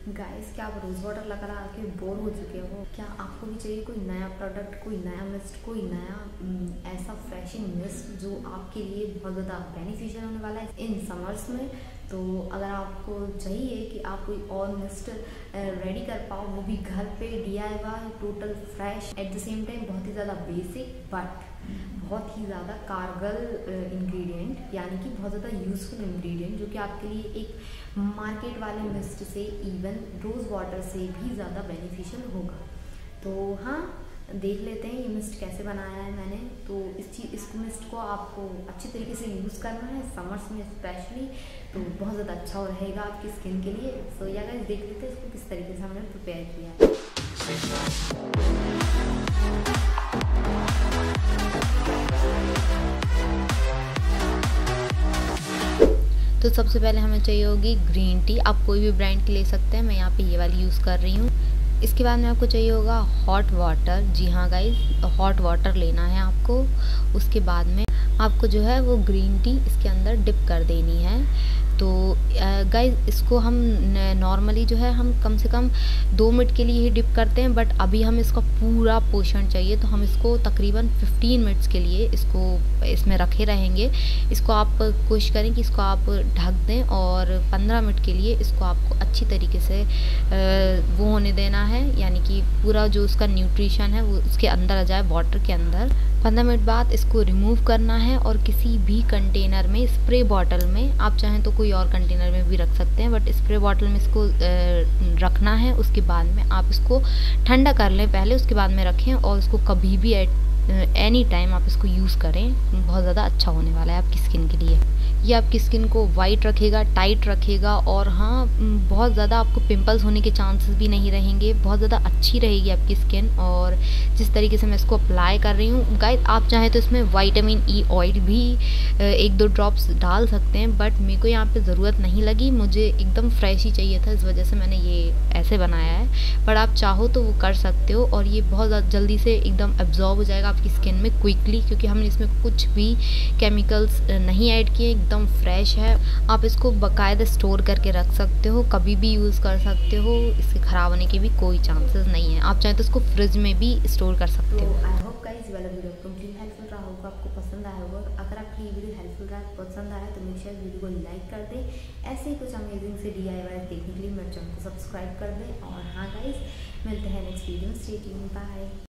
Guys, क्या आप rose water लगा लगा के बोर हो चुके हो? क्या आपको भी चाहिए कोई नया प्रोडक्ट, कोई नया मिस्ट, कोई नया ऐसा फ्रेशिंग मिस्ट जो आपके लिए बहुत ज़्यादा बेनिफिशियल होने वाला है इन समर्स में? तो अगर आपको चाहिए कि आप कोई और मिस्ट रेडी कर पाओ, वो भी घर पे DIY, total fresh, at the same time बहुत ही ज़्यादा बेसिक बट बहुत ही ज़्यादा कारगर इंग्रेडिएंट, यानी कि बहुत ज़्यादा यूज़फुल इंग्रेडिएंट जो कि आपके लिए एक मार्केट वाले मिस्ट से, इवन रोज़ वाटर से भी ज़्यादा बेनिफिशियल होगा। तो हाँ, देख लेते हैं ये मिस्ट कैसे बनाया है मैंने। तो इस मिस्ट को आपको अच्छी तरीके से यूज़ करना है समर्स में स्पेशली, तो बहुत ज़्यादा अच्छा रहेगा आपकी स्किन के लिए। सो या गाइस, देख लेते हैं इसको किस तरीके से हमने प्रिपेयर किया है। तो सबसे पहले हमें चाहिए होगी ग्रीन टी। आप कोई भी ब्रांड की ले सकते हैं, मैं यहाँ पे ये वाली यूज़ कर रही हूँ। इसके बाद में आपको चाहिए होगा हॉट वाटर। जी हाँ गाइस, हॉट वाटर लेना है आपको। उसके बाद में आपको जो है वो ग्रीन टी इसके अंदर डिप कर देनी है। तो गाइस, इसको हम नॉर्मली जो है हम कम से कम 2 मिनट के लिए ही डिप करते हैं, बट अभी हम इसका पूरा पोर्शन चाहिए तो हम इसको तकरीबन 15 मिनट्स के लिए इसको इसमें रखे रहेंगे। इसको आप कोशिश करें कि इसको आप ढक दें और 15 मिनट के लिए इसको आपको अच्छी तरीके से वो होने देना है, यानी कि पूरा जो उसका न्यूट्रिशन है वो उसके अंदर आ जाए, वाटर के अंदर। 15 मिनट बाद इसको रिमूव करना है और किसी भी कंटेनर में, स्प्रे बॉटल में, आप चाहें तो कोई और कंटेनर में भी रख सकते हैं, बट स्प्रे बॉटल में इसको रखना है। उसके बाद में आप इसको ठंडा कर लें पहले, उसके बाद में रखें और इसको कभी भी एनी टाइम आप इसको यूज़ करें। बहुत ज़्यादा अच्छा होने वाला है आपकी स्किन के लिए। ये आपकी स्किन को वाइट रखेगा, टाइट रखेगा और हाँ, बहुत ज़्यादा आपको पिंपल्स होने के चांसेस भी नहीं रहेंगे। बहुत ज़्यादा अच्छी रहेगी आपकी स्किन। और जिस तरीके से मैं इसको अप्लाई कर रही हूँ गाइस, आप चाहें तो इसमें विटामिन ई ऑयल भी 1-2 ड्रॉप्स डाल सकते हैं, बट मेरे को यहाँ पे ज़रूरत नहीं लगी। मुझे एकदम फ्रेश ही चाहिए था, इस वजह से मैंने ये ऐसे बनाया है। पर आप चाहो तो वो कर सकते हो और ये बहुत ज़्यादा जल्दी से एकदम एब्जॉर्ब हो जाएगा आपकी स्किन में क्विकली, क्योंकि हमने इसमें कुछ भी केमिकल्स नहीं ऐड किए, एकदम फ्रेश है। आप इसको बाकायदा स्टोर करके रख सकते हो, कभी भी यूज़ कर सकते हो, इसके ख़राब होने के भी कोई चांसेस नहीं है। आप चाहें तो इसको फ्रिज में भी स्टोर कर सकते हो। आई होप गाइस वाला वीडियो कंप्लीट हेल्पफुल रहा होगा, आपको पसंद आया होगा। अगर आपको ये वीडियो हेल्पफुल रहा, पसंद आया तो मेक श्योर वीडियो को लाइक कर दें। ऐसे ही कुछ अमेजिंग से DIY देखने के लिए मेरे चैनल को सब्सक्राइब कर दें। और हाँ गाइस, मिलते हैं नेक्स्ट वीडियो में। Stay tuned, bye.